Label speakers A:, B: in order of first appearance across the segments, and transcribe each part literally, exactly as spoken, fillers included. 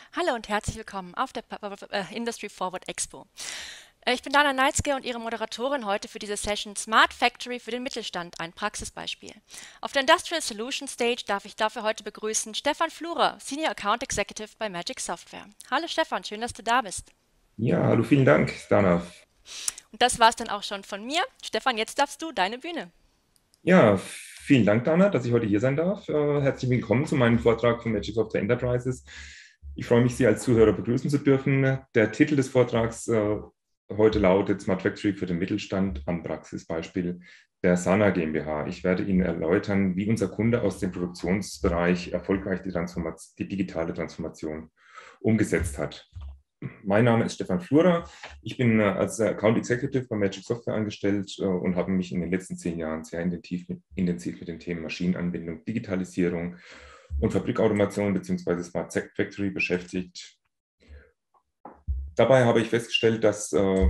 A: Hallo und herzlich willkommen auf der äh, Industry Forward Expo. Äh, Ich bin Dana Neitzke und Ihre Moderatorin heute für diese Session Smart Factory für den Mittelstand, ein Praxisbeispiel. Auf der Industrial Solution Stage darf ich dafür heute begrüßen Stefan Flurer, Senior Account Executive bei Magic Software. Hallo Stefan, schön, dass du da bist.
B: Ja, hallo, vielen Dank, Dana.
A: Und das war's dann auch schon von mir. Stefan, jetzt darfst du deine Bühne.
B: Ja, vielen Dank, Dana, dass ich heute hier sein darf. Äh, herzlich willkommen zu meinem Vortrag von Magic Software Enterprises. Ich freue mich, Sie als Zuhörer begrüßen zu dürfen. Der Titel des Vortrags äh, heute lautet Smart Factory für den Mittelstand am Praxisbeispiel der Sana GmbH. Ich werde Ihnen erläutern, wie unser Kunde aus dem Produktionsbereich erfolgreich die, Transformation, die digitale Transformation umgesetzt hat. Mein Name ist Stefan Flurer. Ich bin äh, als Account Executive bei Magic Software angestellt äh, und habe mich in den letzten zehn Jahren sehr intensiv mit, intensiv mit den Themen Maschinenanbindung, Digitalisierung und Fabrikautomation bzw. Smart Factory beschäftigt. Dabei habe ich festgestellt, dass, äh,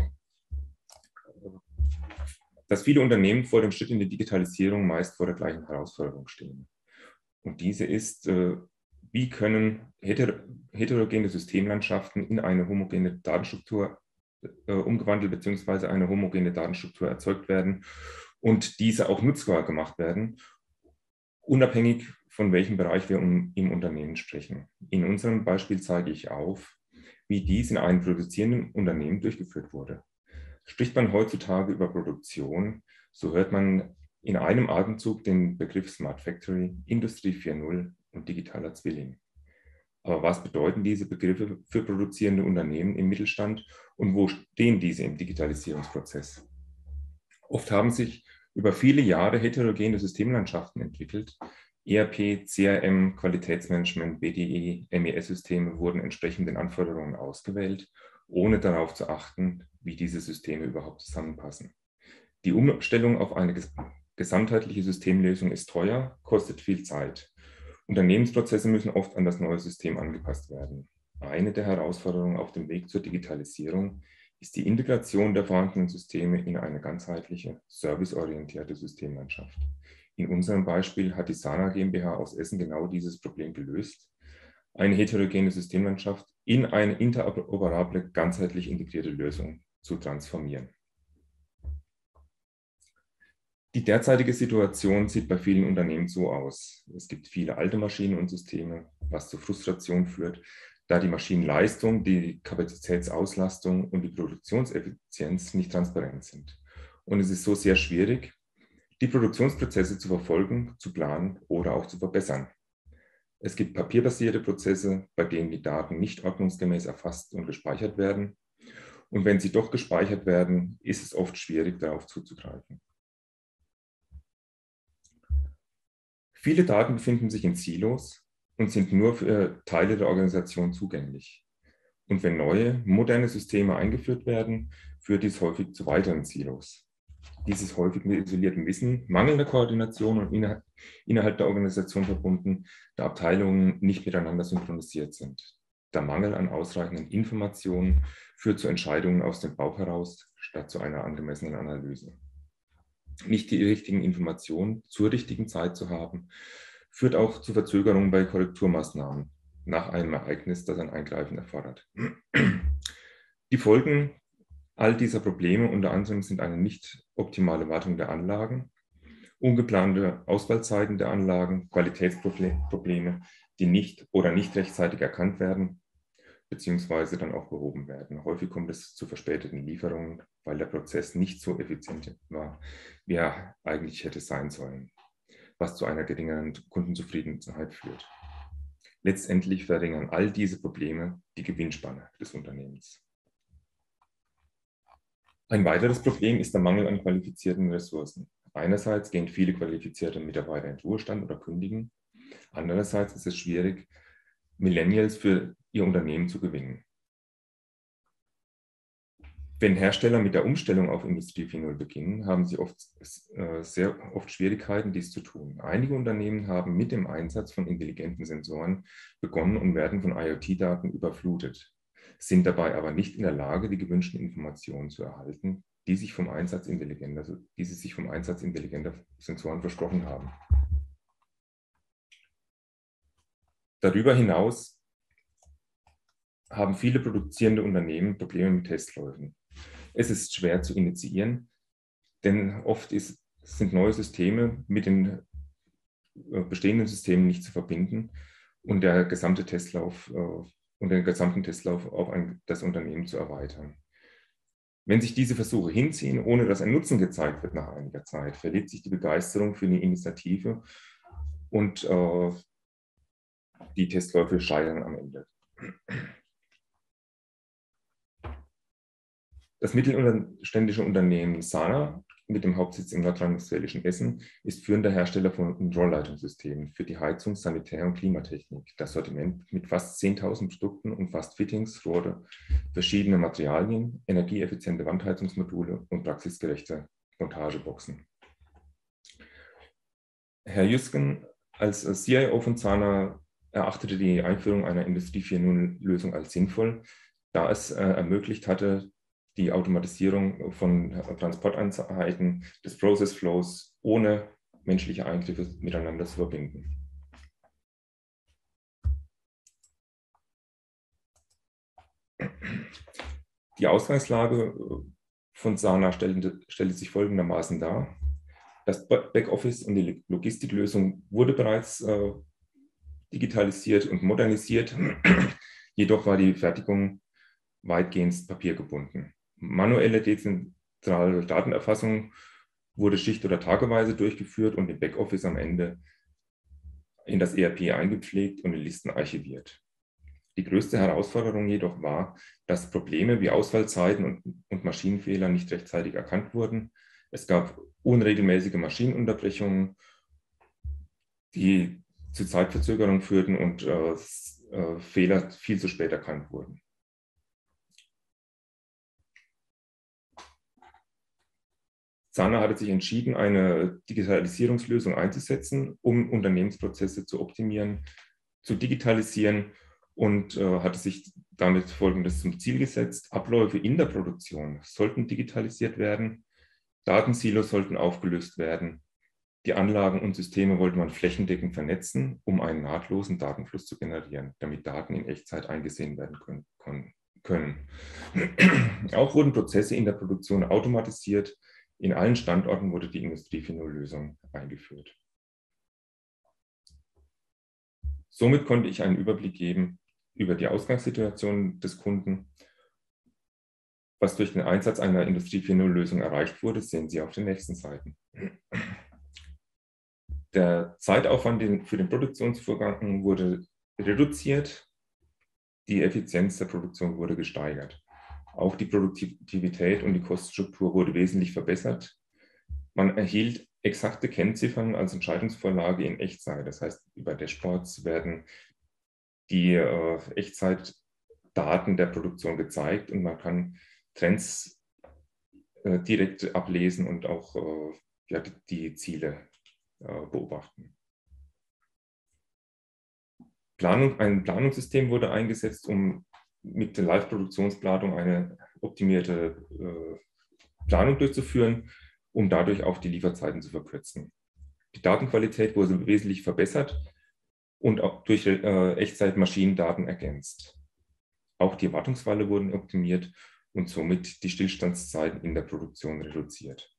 B: dass viele Unternehmen vor dem Schritt in die Digitalisierung meist vor der gleichen Herausforderung stehen. Und diese ist, äh, wie können heter heterogene Systemlandschaften in eine homogene Datenstruktur äh, umgewandelt bzw. eine homogene Datenstruktur erzeugt werden und diese auch nutzbar gemacht werden, unabhängig von welchem Bereich wir um, im Unternehmen sprechen. In unserem Beispiel zeige ich auf, wie dies in einem produzierenden Unternehmen durchgeführt wurde. Spricht man heutzutage über Produktion, so hört man in einem Atemzug den Begriff Smart Factory, Industrie vier Punkt null und digitaler Zwilling. Aber was bedeuten diese Begriffe für produzierende Unternehmen im Mittelstand und wo stehen diese im Digitalisierungsprozess? Oft haben sich über viele Jahre heterogene Systemlandschaften entwickelt. E R P, C R M, Qualitätsmanagement, B D E, M E S-Systeme wurden entsprechend den Anforderungen ausgewählt, ohne darauf zu achten, wie diese Systeme überhaupt zusammenpassen. Die Umstellung auf eine gesamtheitliche Systemlösung ist teuer, kostet viel Zeit. Unternehmensprozesse müssen oft an das neue System angepasst werden. Eine der Herausforderungen auf dem Weg zur Digitalisierung ist die Integration der vorhandenen Systeme in eine ganzheitliche, serviceorientierte Systemlandschaft. In unserem Beispiel hat die Sana GmbH aus Essen genau dieses Problem gelöst, eine heterogene Systemlandschaft in eine interoperable, ganzheitlich integrierte Lösung zu transformieren. Die derzeitige Situation sieht bei vielen Unternehmen so aus. Es gibt viele alte Maschinen und Systeme, was zu Frustration führt, da die Maschinenleistung, die Kapazitätsauslastung und die Produktionseffizienz nicht transparent sind. Und es ist so sehr schwierig, die Produktionsprozesse zu verfolgen, zu planen oder auch zu verbessern. Es gibt papierbasierte Prozesse, bei denen die Daten nicht ordnungsgemäß erfasst und gespeichert werden. Und wenn sie doch gespeichert werden, ist es oft schwierig, darauf zuzugreifen. Viele Daten befinden sich in Silos und sind nur für Teile der Organisation zugänglich. Und wenn neue, moderne Systeme eingeführt werden, führt dies häufig zu weiteren Silos. Dies ist häufig mit isoliertem Wissen, mangelnder Koordination und innerhalb der Organisation verbunden, da Abteilungen nicht miteinander synchronisiert sind. Der Mangel an ausreichenden Informationen führt zu Entscheidungen aus dem Bauch heraus, statt zu einer angemessenen Analyse. Nicht die richtigen Informationen zur richtigen Zeit zu haben, führt auch zu Verzögerungen bei Korrekturmaßnahmen nach einem Ereignis, das ein Eingreifen erfordert. Die Folgen all dieser Probleme unter anderem sind eine nicht optimale Wartung der Anlagen, ungeplante Ausfallzeiten der Anlagen, Qualitätsprobleme, die nicht oder nicht rechtzeitig erkannt werden, beziehungsweise dann auch behoben werden. Häufig kommt es zu verspäteten Lieferungen, weil der Prozess nicht so effizient war, wie er eigentlich hätte sein sollen, was zu einer geringeren Kundenzufriedenheit führt. Letztendlich verringern all diese Probleme die Gewinnspanne des Unternehmens. Ein weiteres Problem ist der Mangel an qualifizierten Ressourcen. Einerseits gehen viele qualifizierte Mitarbeiter in Ruhestand oder kündigen. Andererseits ist es schwierig, Millennials für ihr Unternehmen zu gewinnen. Wenn Hersteller mit der Umstellung auf Industrie vier Punkt null beginnen, haben sie oft, äh, sehr oft Schwierigkeiten, dies zu tun. Einige Unternehmen haben mit dem Einsatz von intelligenten Sensoren begonnen und werden von IoT-Daten überflutet, sind dabei aber nicht in der Lage, die gewünschten Informationen zu erhalten, die, sich vom Einsatz intelligenter, die sie sich vom Einsatz intelligenter Sensoren versprochen haben. Darüber hinaus haben viele produzierende Unternehmen Probleme mit Testläufen. Es ist schwer zu initiieren, denn oft ist, sind neue Systeme mit den bestehenden Systemen nicht zu verbinden und der gesamte Testlauf und den gesamten Testlauf auf ein, das Unternehmen zu erweitern. Wenn sich diese Versuche hinziehen, ohne dass ein Nutzen gezeigt wird nach einiger Zeit, verliert sich die Begeisterung für die Initiative und äh, die Testläufe scheitern am Ende. Das mittelständische Unternehmen Sana mit dem Hauptsitz im nordrhein-westfälischen Essen ist führender Hersteller von Rohrleitungssystemen für die Heizung, Sanitär- und Klimatechnik. Das Sortiment mit fast zehntausend Produkten umfasst Fittings, Rohre, verschiedene Materialien, energieeffiziente Wandheizungsmodule und praxisgerechte Montageboxen. Herr Jüsken als C I O von Sana erachtete die Einführung einer Industrie vier Punkt null-Lösung als sinnvoll, da es äh, ermöglicht hatte, die Automatisierung von Transporteinheiten des Process Flows ohne menschliche Eingriffe miteinander zu verbinden. Die Ausgangslage von Sana stellte, stellte sich folgendermaßen dar. Das Backoffice und die Logistiklösung wurde bereits äh, digitalisiert und modernisiert, jedoch war die Fertigung weitgehend papiergebunden. Manuelle dezentrale Datenerfassung wurde schicht- oder tageweise durchgeführt und im Backoffice am Ende in das E R P eingepflegt und in Listen archiviert. Die größte Herausforderung jedoch war, dass Probleme wie Ausfallzeiten und, und Maschinenfehler nicht rechtzeitig erkannt wurden. Es gab unregelmäßige Maschinenunterbrechungen, die zu Zeitverzögerung führten und äh, äh, Fehler viel zu spät erkannt wurden. Sana hatte sich entschieden, eine Digitalisierungslösung einzusetzen, um Unternehmensprozesse zu optimieren, zu digitalisieren und äh, hatte sich damit Folgendes zum Ziel gesetzt. Abläufe in der Produktion sollten digitalisiert werden, Datensilos sollten aufgelöst werden, die Anlagen und Systeme wollte man flächendeckend vernetzen, um einen nahtlosen Datenfluss zu generieren, damit Daten in Echtzeit eingesehen werden können. können. Auch wurden Prozesse in der Produktion automatisiert. In allen Standorten wurde die Industrie vier Punkt null-Lösung eingeführt. Somit konnte ich einen Überblick geben über die Ausgangssituation des Kunden. Was durch den Einsatz einer Industrie vier Punkt null-Lösung erreicht wurde, sehen Sie auf den nächsten Seiten. Der Zeitaufwand für den Produktionsvorgang wurde reduziert, die Effizienz der Produktion wurde gesteigert. Auch die Produktivität und die Kostenstruktur wurde wesentlich verbessert. Man erhielt exakte Kennziffern als Entscheidungsvorlage in Echtzeit. Das heißt, über Dashboards werden die äh, Echtzeitdaten der Produktion gezeigt und man kann Trends äh, direkt ablesen und auch äh, ja, die Ziele äh, beobachten. Planung, ein Planungssystem wurde eingesetzt, um mit der Live-Produktionsplanung eine optimierte äh, Planung durchzuführen, um dadurch auch die Lieferzeiten zu verkürzen. Die Datenqualität wurde wesentlich verbessert und auch durch äh, Echtzeit-Maschinendaten ergänzt. Auch die Wartungsfalle wurden optimiert und somit die Stillstandszeiten in der Produktion reduziert.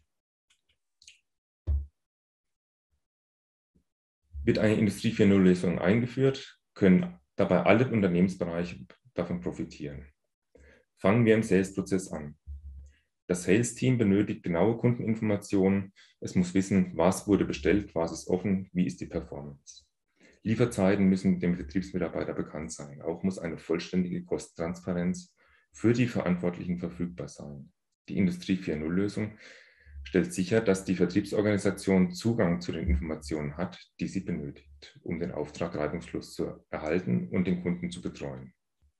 B: Wird eine Industrie vier Punkt null-Lösung eingeführt, können dabei alle Unternehmensbereiche davon profitieren. Fangen wir im Sales-Prozess an. Das Sales-Team benötigt genaue Kundeninformationen. Es muss wissen, was wurde bestellt, was ist offen, wie ist die Performance. Lieferzeiten müssen dem Vertriebsmitarbeiter bekannt sein. Auch muss eine vollständige Kostentransparenz für die Verantwortlichen verfügbar sein. Die Industrie vier Punkt null-Lösung stellt sicher, dass die Vertriebsorganisation Zugang zu den Informationen hat, die sie benötigt, um den Auftrag reibungslos zu erhalten und den Kunden zu betreuen.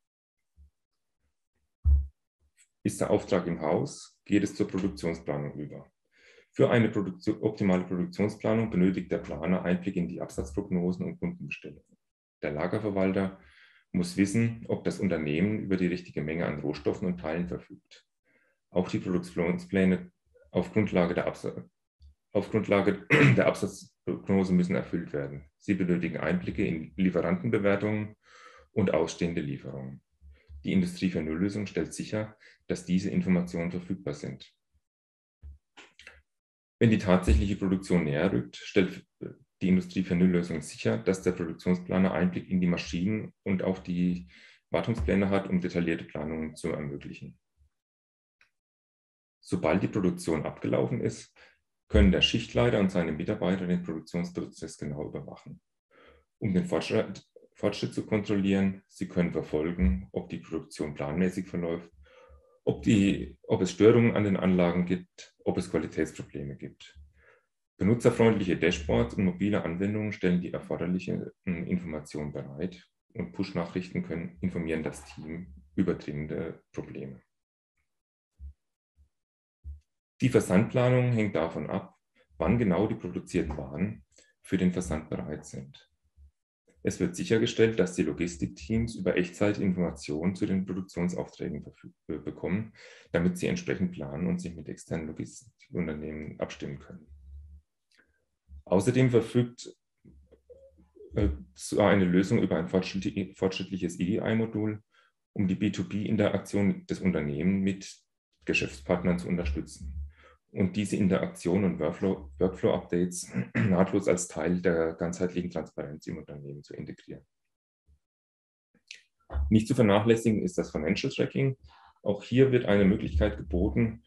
B: Ist der Auftrag im Haus, geht es zur Produktionsplanung über. Für eine Produktion, optimale Produktionsplanung benötigt der Planer Einblick in die Absatzprognosen und Kundenbestellungen. Der Lagerverwalter muss wissen, ob das Unternehmen über die richtige Menge an Rohstoffen und Teilen verfügt. Auch die Produktionspläne auf Grundlage der, Absatz, auf Grundlage der Absatzprognose müssen erfüllt werden. Sie benötigen Einblicke in Lieferantenbewertungen und ausstehende Lieferungen. Die Industrie vier Punkt null-Lösung stellt sicher, dass diese Informationen verfügbar sind. Wenn die tatsächliche Produktion näher rückt, stellt die Industrie vier Punkt null-Lösung sicher, dass der Produktionsplaner Einblick in die Maschinen und auch die Wartungspläne hat, um detaillierte Planungen zu ermöglichen. Sobald die Produktion abgelaufen ist, können der Schichtleiter und seine Mitarbeiter den Produktionsprozess genau überwachen. Um den Fortschritt, Fortschritt zu kontrollieren, sie können verfolgen, ob die Produktion planmäßig verläuft, ob, die, ob es Störungen an den Anlagen gibt, ob es Qualitätsprobleme gibt. Benutzerfreundliche Dashboards und mobile Anwendungen stellen die erforderlichen Informationen bereit und Push-Nachrichten können informieren das Team über dringende Probleme. Die Versandplanung hängt davon ab, wann genau die produzierten Waren für den Versand bereit sind. Es wird sichergestellt, dass die Logistikteams über Echtzeit Informationen zu den Produktionsaufträgen bekommen, damit sie entsprechend planen und sich mit externen Logistikunternehmen abstimmen können. Außerdem verfügt äh, so eine Lösung über ein fortschrittliches E D I-Modul, um die B zwei B-Interaktion des Unternehmens mit Geschäftspartnern zu unterstützen und diese Interaktion und Workflow-Updates nahtlos als Teil der ganzheitlichen Transparenz im Unternehmen zu integrieren. Nicht zu vernachlässigen ist das Financial Tracking. Auch hier wird eine Möglichkeit geboten,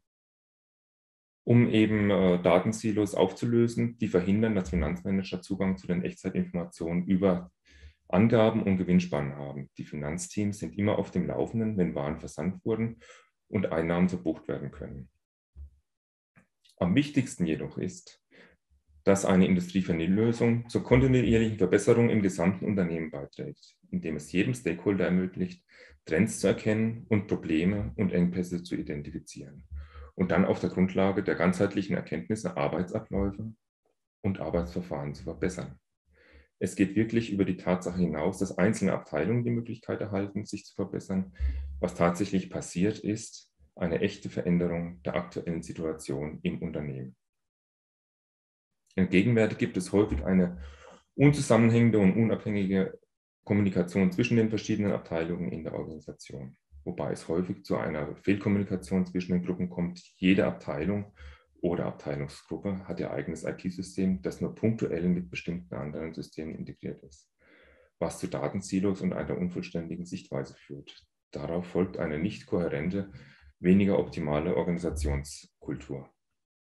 B: um eben äh, Datensilos aufzulösen, die verhindern, dass Finanzmanager Zugang zu den Echtzeitinformationen über Angaben und Gewinnspannen haben. Die Finanzteams sind immer auf dem Laufenden, wenn Waren versandt wurden und Einnahmen verbucht werden können. Am wichtigsten jedoch ist, dass eine Industrie vier Punkt null-Lösung zur kontinuierlichen Verbesserung im gesamten Unternehmen beiträgt, indem es jedem Stakeholder ermöglicht, Trends zu erkennen und Probleme und Engpässe zu identifizieren und dann auf der Grundlage der ganzheitlichen Erkenntnisse Arbeitsabläufe und Arbeitsverfahren zu verbessern. Es geht wirklich über die Tatsache hinaus, dass einzelne Abteilungen die Möglichkeit erhalten, sich zu verbessern. Was tatsächlich passiert ist, eine echte Veränderung der aktuellen Situation im Unternehmen. Gegenwärtig gibt es häufig eine unzusammenhängende und unabhängige Kommunikation zwischen den verschiedenen Abteilungen in der Organisation, wobei es häufig zu einer Fehlkommunikation zwischen den Gruppen kommt. Jede Abteilung oder Abteilungsgruppe hat ihr eigenes I T-System, das nur punktuell mit bestimmten anderen Systemen integriert ist, was zu Datensilos und einer unvollständigen Sichtweise führt. Darauf folgt eine nicht kohärente, weniger optimale Organisationskultur.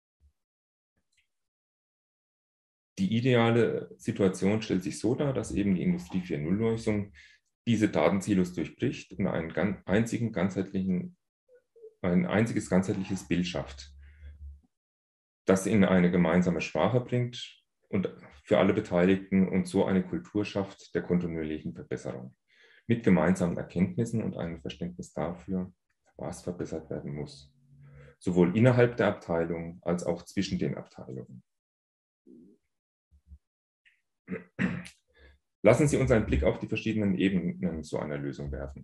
B: Die ideale Situation stellt sich so dar, dass eben die Industrie vier Punkt null-Lösung diese Datensilos durchbricht und einen einzigen ganzheitlichen, ein einziges ganzheitliches Bild schafft, das in eine gemeinsame Sprache bringt und für alle Beteiligten und so eine Kultur schafft der kontinuierlichen Verbesserung, mit gemeinsamen Erkenntnissen und einem Verständnis dafür, was verbessert werden muss, sowohl innerhalb der Abteilung als auch zwischen den Abteilungen. Lassen Sie uns einen Blick auf die verschiedenen Ebenen so einer Lösung werfen.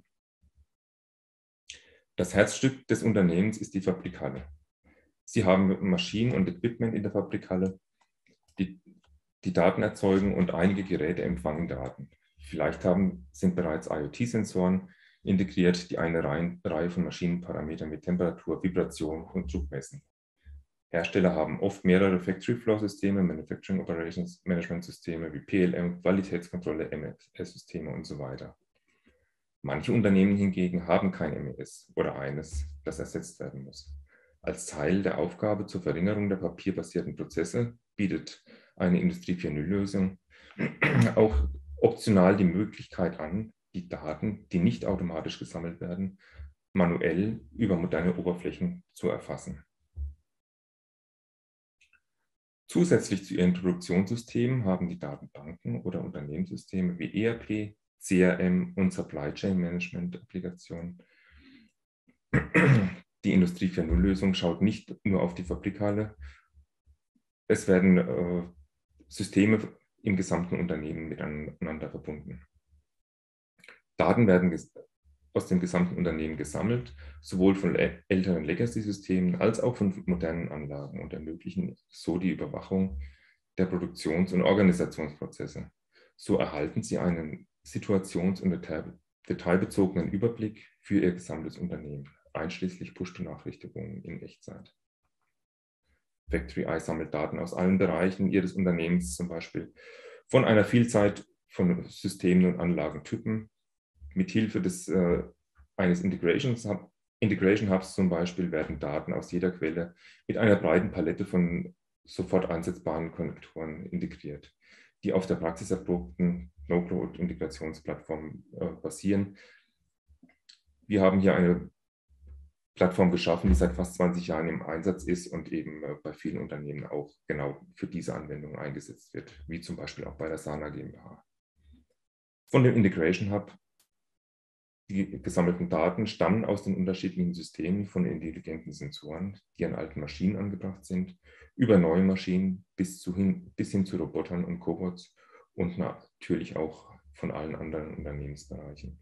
B: Das Herzstück des Unternehmens ist die Fabrikhalle. Sie haben Maschinen und Equipment in der Fabrikhalle, die, die Daten erzeugen und einige Geräte empfangen Daten. Vielleicht haben, sind bereits IoT-Sensoren integriert, die eine Reihe von Maschinenparametern mit Temperatur, Vibration und Druck messen. Hersteller haben oft mehrere Factory-Floor-Systeme, Manufacturing Operations Management-Systeme wie P L M, Qualitätskontrolle, M E S-Systeme und so weiter. Manche Unternehmen hingegen haben kein M E S oder eines, das ersetzt werden muss. Als Teil der Aufgabe zur Verringerung der papierbasierten Prozesse bietet eine Industrie vier Punkt null-Lösung auch optional die Möglichkeit an, die Daten, die nicht automatisch gesammelt werden, manuell über moderne Oberflächen zu erfassen. Zusätzlich zu ihren Produktionssystemen haben die Datenbanken oder Unternehmenssysteme wie E R P, C R M und Supply Chain Management Applikationen. Die Industrie vier Punkt null-Lösung schaut nicht nur auf die Fabrikhalle, es werden äh, Systeme im gesamten Unternehmen miteinander verbunden. Daten werden aus dem gesamten Unternehmen gesammelt, sowohl von älteren Legacy-Systemen als auch von modernen Anlagen und ermöglichen so die Überwachung der Produktions- und Organisationsprozesse. So erhalten sie einen Situations- und detailbezogenen Überblick für Ihr gesamtes Unternehmen, einschließlich Push-Benachrichtigungen in Echtzeit. Factory Eye sammelt Daten aus allen Bereichen Ihres Unternehmens, zum Beispiel von einer Vielzahl von Systemen und Anlagentypen. Mithilfe des, äh, eines Integrations Hub, Integration Hubs zum Beispiel werden Daten aus jeder Quelle mit einer breiten Palette von sofort einsetzbaren Konnektoren integriert, die auf der praxiserprobten No-Code-Integrationsplattform äh, basieren. Wir haben hier eine Plattform geschaffen, die seit fast zwanzig Jahren im Einsatz ist und eben äh, bei vielen Unternehmen auch genau für diese Anwendung eingesetzt wird, wie zum Beispiel auch bei der Sana GmbH. Von dem Integration Hub, die gesammelten Daten stammen aus den unterschiedlichen Systemen von intelligenten Sensoren, die an alten Maschinen angebracht sind, über neue Maschinen bis, zu hin, bis hin zu Robotern und Cobots und natürlich auch von allen anderen Unternehmensbereichen.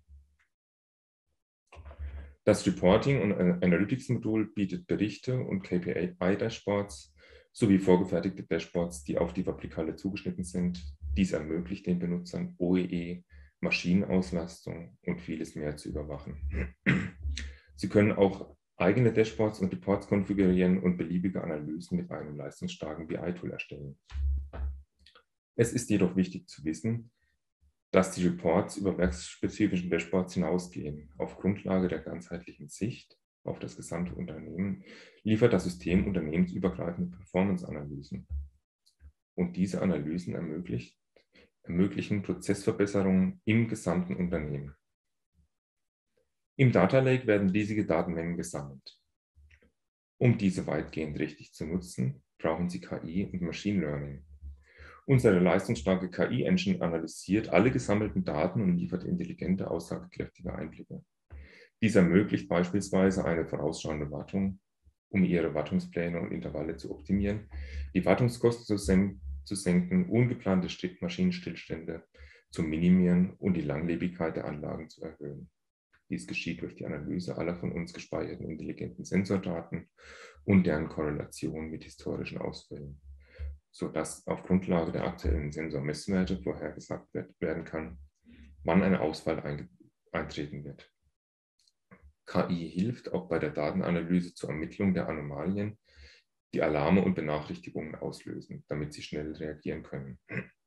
B: Das Reporting- und Analytics-Modul bietet Berichte und K P I-Dashboards sowie vorgefertigte Dashboards, die auf die Fabrikhalle zugeschnitten sind. Dies ermöglicht den Benutzern O E E, Maschinenauslastung und vieles mehr zu überwachen. Sie können auch eigene Dashboards und Reports konfigurieren und beliebige Analysen mit einem leistungsstarken B I-Tool erstellen. Es ist jedoch wichtig zu wissen, dass die Reports über werksspezifischen Dashboards hinausgehen. Auf Grundlage der ganzheitlichen Sicht auf das gesamte Unternehmen liefert das System unternehmensübergreifende Performance-Analysen. Und diese Analysen ermöglicht, ermöglichen Prozessverbesserungen im gesamten Unternehmen. Im Data Lake werden riesige Datenmengen gesammelt. Um diese weitgehend richtig zu nutzen, brauchen Sie K I und Machine Learning. Unsere leistungsstarke K I-Engine analysiert alle gesammelten Daten und liefert intelligente, aussagekräftige Einblicke. Dies ermöglicht beispielsweise eine vorausschauende Wartung, um Ihre Wartungspläne und Intervalle zu optimieren, die Wartungskosten zu, sen zu senken, ungeplante Maschinenstillstände zu minimieren und die Langlebigkeit der Anlagen zu erhöhen. Dies geschieht durch die Analyse aller von uns gespeicherten intelligenten Sensordaten und deren Korrelation mit historischen Ausfällen, sodass auf Grundlage der aktuellen Sensormesswerte vorhergesagt werden kann, wann ein Ausfall eintreten wird. K I hilft auch bei der Datenanalyse zur Ermittlung der Anomalien, die Alarme und Benachrichtigungen auslösen, damit Sie schnell reagieren können.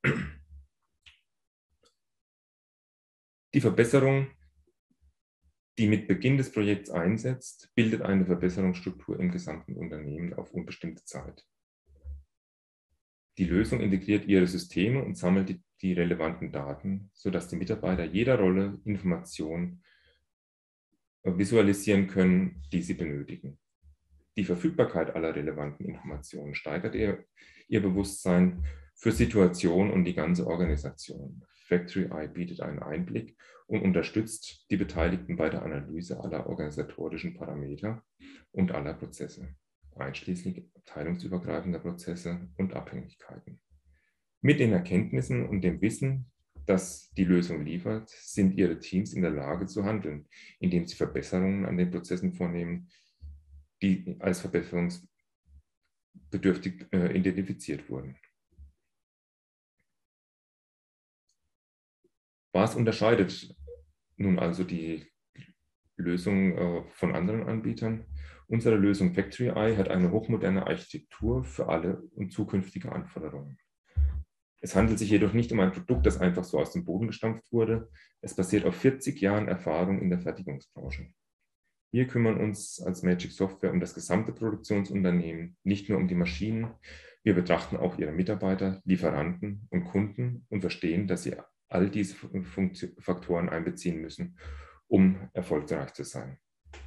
B: Die Verbesserung, die mit Beginn des Projekts einsetzt, bildet eine Verbesserungsstruktur im gesamten Unternehmen auf unbestimmte Zeit. Die Lösung integriert ihre Systeme und sammelt die, die relevanten Daten, sodass die Mitarbeiter jeder Rolle Informationen visualisieren können, die sie benötigen. Die Verfügbarkeit aller relevanten Informationen steigert ihr, ihr Bewusstsein für Situationen und die ganze Organisation. Factory Eye bietet einen Einblick und unterstützt die Beteiligten bei der Analyse aller organisatorischen Parameter und aller Prozesse, einschließlich abteilungsübergreifender Prozesse und Abhängigkeiten. Mit den Erkenntnissen und dem Wissen, das die Lösung liefert, sind Ihre Teams in der Lage zu handeln, indem sie Verbesserungen an den Prozessen vornehmen, die als verbesserungsbedürftig äh, identifiziert wurden. Was unterscheidet nun also die Lösung äh, von anderen Anbietern? Unsere Lösung Factory Eye hat eine hochmoderne Architektur für alle und zukünftige Anforderungen. Es handelt sich jedoch nicht um ein Produkt, das einfach so aus dem Boden gestampft wurde. Es basiert auf vierzig Jahren Erfahrung in der Fertigungsbranche. Wir kümmern uns als Magic Software um das gesamte Produktionsunternehmen, nicht nur um die Maschinen. Wir betrachten auch ihre Mitarbeiter, Lieferanten und Kunden und verstehen, dass sie all diese Faktoren einbeziehen müssen, um erfolgreich zu sein.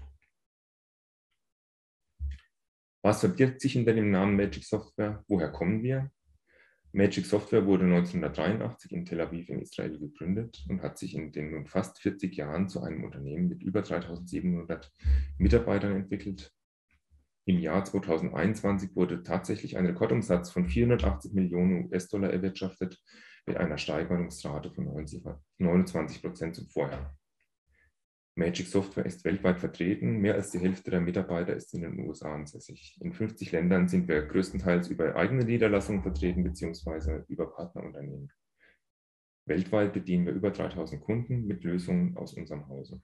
B: Was verbirgt sich hinter dem Namen Magic Software? Woher kommen wir? Magic Software wurde neunzehnhundertdreiundachtzig in Tel Aviv in Israel gegründet und hat sich in den nun fast vierzig Jahren zu einem Unternehmen mit über dreitausendsiebenhundert Mitarbeitern entwickelt. Im Jahr zweitausendeinundzwanzig wurde tatsächlich ein Rekordumsatz von vierhundertachtzig Millionen U S-Dollar erwirtschaftet, mit einer Steigerungsrate von neunundzwanzig Prozent zum Vorjahr. Magic Software ist weltweit vertreten, mehr als die Hälfte der Mitarbeiter ist in den U S A ansässig. In fünfzig Ländern sind wir größtenteils über eigene Niederlassungen vertreten bzw. über Partnerunternehmen. Weltweit bedienen wir über dreitausend Kunden mit Lösungen aus unserem Hause.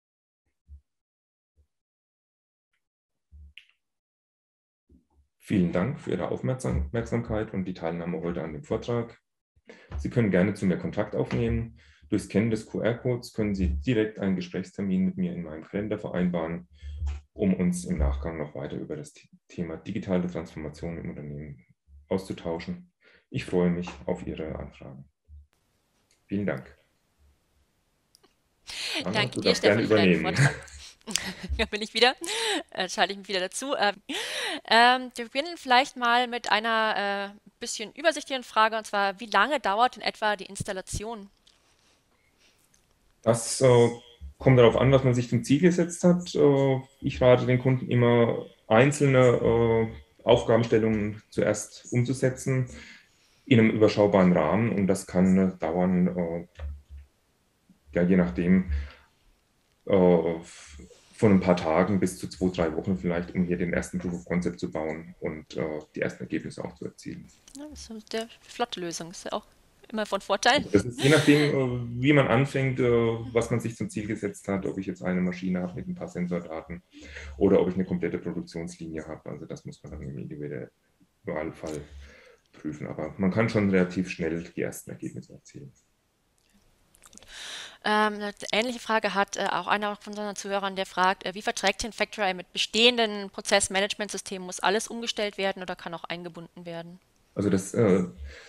B: Vielen Dank für Ihre Aufmerksamkeit und die Teilnahme heute an dem Vortrag. Sie können gerne zu mir Kontakt aufnehmen. Durch Scannen des Q R-Codes können Sie direkt einen Gesprächstermin mit mir in meinem Kalender vereinbaren, um uns im Nachgang noch weiter über das Thema digitale Transformation im Unternehmen auszutauschen. Ich freue mich auf Ihre Anfragen. Vielen Dank. Anna,
A: Danke
B: du
A: dir,
B: darfst gerne
A: Stefan, für deinen
B: übernehmen.
A: Vortrag. Da bin ich wieder. Äh, schalte ich mich wieder dazu. Ähm, ähm, wir beginnen vielleicht mal mit einer äh, bisschen übersichtlichen Frage, und zwar, wie lange dauert in etwa die Installation?
B: Das äh, kommt darauf an, was man sich zum Ziel gesetzt hat. Äh, ich rate den Kunden immer, einzelne äh, Aufgabenstellungen zuerst umzusetzen in einem überschaubaren Rahmen, und das kann äh, dauern, äh, ja, je nachdem, äh, von ein paar Tagen bis zu zwei, drei Wochen vielleicht, um hier den ersten Proof of Concept zu bauen und äh, die ersten Ergebnisse auch zu erzielen.
A: Ja, das ist eine flotte Lösung, ist ja auch immer von Vorteil.
B: Das ist je nachdem, äh, wie man anfängt, äh, was man sich zum Ziel gesetzt hat, ob ich jetzt eine Maschine habe mit ein paar Sensordaten oder ob ich eine komplette Produktionslinie habe. Also das muss man dann im Individualfall prüfen. Aber man kann schon relativ schnell die ersten Ergebnisse erzielen.
A: Ähm, eine ähnliche Frage hat äh, auch einer von unseren Zuhörern, der fragt, äh, wie verträgt sich ein Factory mit bestehenden Prozessmanagementsystemen? Muss alles umgestellt werden oder kann auch eingebunden werden?
B: Also das, äh,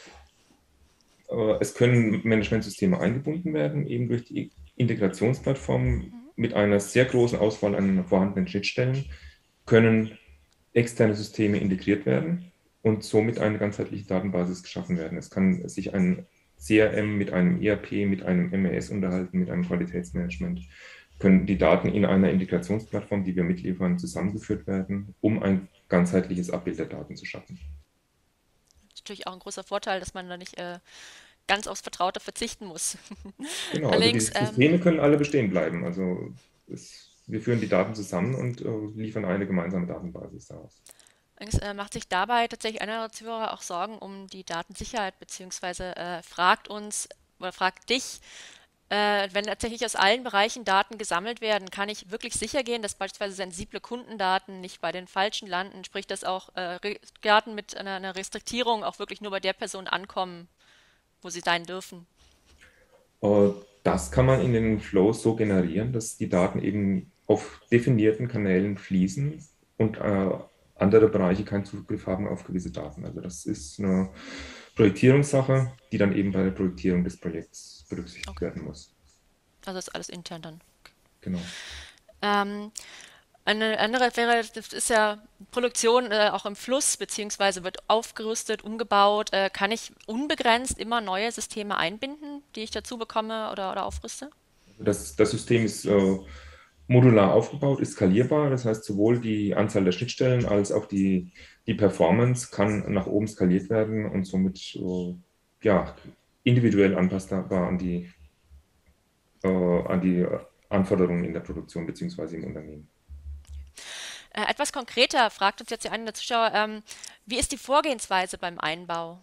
B: äh, es können Managementsysteme eingebunden werden, eben durch die Integrationsplattform mit einer sehr großen Auswahl an vorhandenen Schnittstellen können externe Systeme integriert werden und somit eine ganzheitliche Datenbasis geschaffen werden. Es kann sich ein C R M mit einem E R P, mit einem M E S unterhalten, mit einem Qualitätsmanagement, können die Daten in einer Integrationsplattform, die wir mitliefern, zusammengeführt werden, um ein ganzheitliches Abbild der Daten zu schaffen.
A: Das ist natürlich auch ein großer Vorteil, dass man da nicht äh, ganz aufs Vertraute verzichten muss.
B: Genau, also die
A: Allerdings, ähm,
B: Systeme können alle bestehen bleiben. Also es, wir führen die Daten zusammen und äh, liefern eine gemeinsame Datenbasis daraus.
A: allerdings äh, macht sich dabei tatsächlich einer der Zuhörer auch Sorgen um die Datensicherheit, beziehungsweise äh, fragt uns oder fragt dich, Äh, wenn tatsächlich aus allen Bereichen Daten gesammelt werden, kann ich wirklich sicher gehen, dass beispielsweise sensible Kundendaten nicht bei den Falschen landen, sprich, dass auch äh, Re- Daten mit einer, einer Restriktierung auch wirklich nur bei der Person ankommen, wo sie sein dürfen.
B: Äh, Das kann man in den Flows so generieren, dass die Daten eben auf definierten Kanälen fließen und äh, andere Bereiche keinen Zugriff haben auf gewisse Daten. Also das ist eine Projektierungssache, die dann eben bei der Projektierung des Projekts berücksichtigt
A: Okay.
B: werden muss.
A: Also ist alles intern dann.
B: Genau.
A: Ähm, eine andere wäre, das ist ja Produktion äh, auch im Fluss, beziehungsweise wird aufgerüstet, umgebaut. Äh, kann ich unbegrenzt immer neue Systeme einbinden, die ich dazu bekomme oder, oder aufrüste?
B: Das, das System ist äh, modular aufgebaut, ist skalierbar. Das heißt, sowohl die Anzahl der Schnittstellen als auch die, die Performance kann nach oben skaliert werden und somit äh, ja, individuell anpassbar an die, äh, an die Anforderungen in der Produktion bzw. im Unternehmen.
A: Äh, etwas konkreter fragt uns jetzt hier einer der Zuschauer, ähm, wie ist die Vorgehensweise beim Einbau?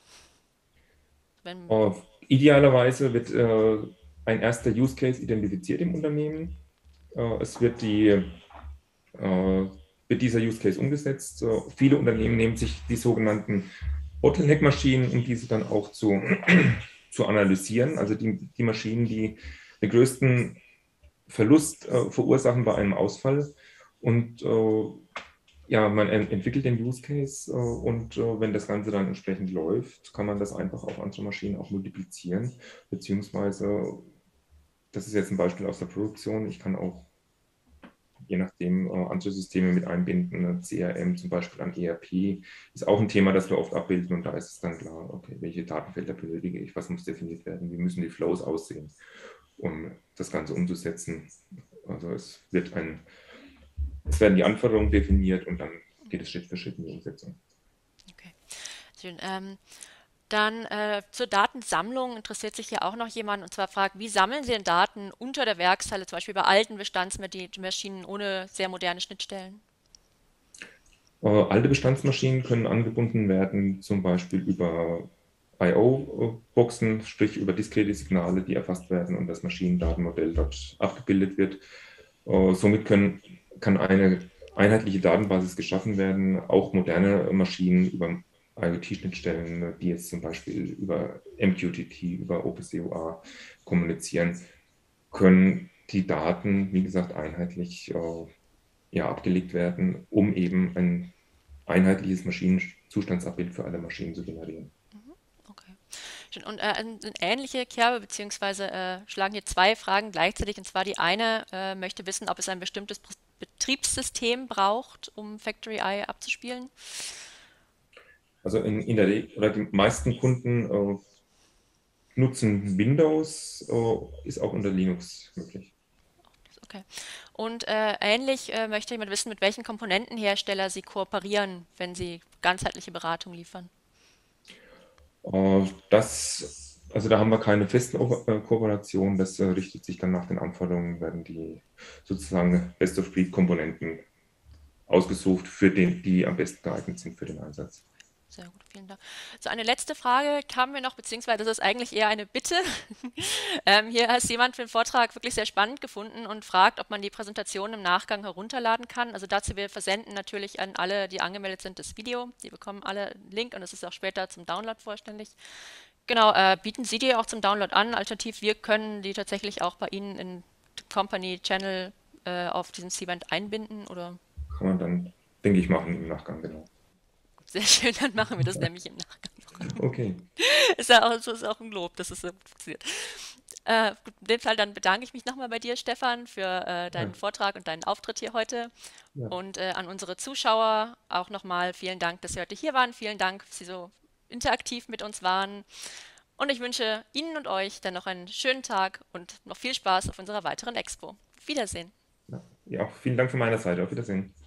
A: Wenn,
B: Äh, idealerweise wird äh, ein erster Use Case identifiziert im Unternehmen. Äh, es wird die äh, wird dieser Use Case umgesetzt. So, viele Unternehmen nehmen sich die sogenannten Bottleneck-Maschinen, um diese dann auch zu, zu analysieren. Also die, die Maschinen, die den größten Verlust äh, verursachen bei einem Ausfall. Und äh, ja, man ent entwickelt den Use Case äh, und äh, wenn das Ganze dann entsprechend läuft, kann man das einfach auf andere Maschinen auch multiplizieren. Beziehungsweise, das ist jetzt ein Beispiel aus der Produktion, ich kann auch je nachdem äh, andere Systeme mit einbinden, C R M zum Beispiel an E R P, ist auch ein Thema, das wir oft abbilden und da ist es dann klar, okay, welche Datenfelder benötige ich, was muss definiert werden, wie müssen die Flows aussehen, um das Ganze umzusetzen. Also es wird ein, es werden die Anforderungen definiert und dann geht es Schritt für Schritt in die Umsetzung.
A: okay, schön. Ähm, dann äh, zur Datensammlung interessiert sich ja auch noch jemand und zwar fragt, wie sammeln Sie denn Daten unter der Werkshalle, zum Beispiel bei alten Bestandsmaschinen ohne sehr moderne Schnittstellen?
B: Äh, alte Bestandsmaschinen können angebunden werden, zum Beispiel über I O-Boxen, sprich über diskrete Signale, die erfasst werden und das Maschinendatenmodell dort abgebildet wird. Äh, somit können, kann eine einheitliche Datenbasis geschaffen werden, auch moderne Maschinen über IoT-Schnittstellen, die jetzt zum Beispiel über M Q T T, über O P C O A kommunizieren, können die Daten, wie gesagt, einheitlich äh, ja, abgelegt werden, um eben ein einheitliches Maschinenzustandsabbild für alle Maschinen zu generieren.
A: Mhm. Okay. Schön. Und äh, eine ähnliche Kerbe, beziehungsweise äh, schlagen hier zwei Fragen gleichzeitig. Und zwar die eine äh, möchte wissen, ob es ein bestimmtes Pr- Betriebssystem braucht, um Factory Eye abzuspielen.
B: Also in, in der Regel, oder die meisten Kunden äh, nutzen Windows, äh, ist auch unter Linux möglich.
A: Okay. Und äh, ähnlich äh, möchte jemand wissen, mit welchen Komponentenhersteller Sie kooperieren, wenn Sie ganzheitliche Beratung liefern.
B: Äh, das, also da haben wir keine festen Ko äh, Kooperationen, das äh, richtet sich dann nach den Anforderungen, werden die sozusagen Best-of-Breed-Komponenten ausgesucht, für den, die am besten geeignet sind für den Einsatz.
A: Sehr gut, vielen Dank. So, eine letzte Frage kam mir noch, beziehungsweise das ist eigentlich eher eine Bitte. Ähm, hier hat jemand für den Vortrag wirklich sehr spannend gefunden und fragt, ob man die Präsentation im Nachgang herunterladen kann. Also dazu, wir versenden natürlich an alle, die angemeldet sind, das Video. Die bekommen alle einen Link und es ist auch später zum Download vorstellig. Genau, äh, bieten Sie die auch zum Download an? Alternativ, wir können die tatsächlich auch bei Ihnen in Company Channel äh, auf diesem C-Band einbinden oder?
B: Kann man dann, denke ich, machen im Nachgang, genau.
A: Sehr schön, dann machen wir das nämlich im Nachgang.
B: Okay.
A: Ist ja auch, so ist auch ein Lob, dass es so gut funktioniert. Äh, gut, in dem Fall dann bedanke ich mich nochmal bei dir, Stefan, für äh, deinen
B: Ja,
A: Vortrag und deinen Auftritt hier heute.
B: ja.
A: Und äh, an unsere Zuschauer auch nochmal vielen Dank, dass Sie heute hier waren. Vielen Dank, dass Sie so interaktiv mit uns waren. Und ich wünsche Ihnen und euch dann noch einen schönen Tag und noch viel Spaß auf unserer weiteren Expo. Auf Wiedersehen.
B: Ja, ja, auch vielen Dank von meiner Seite. Auf Wiedersehen.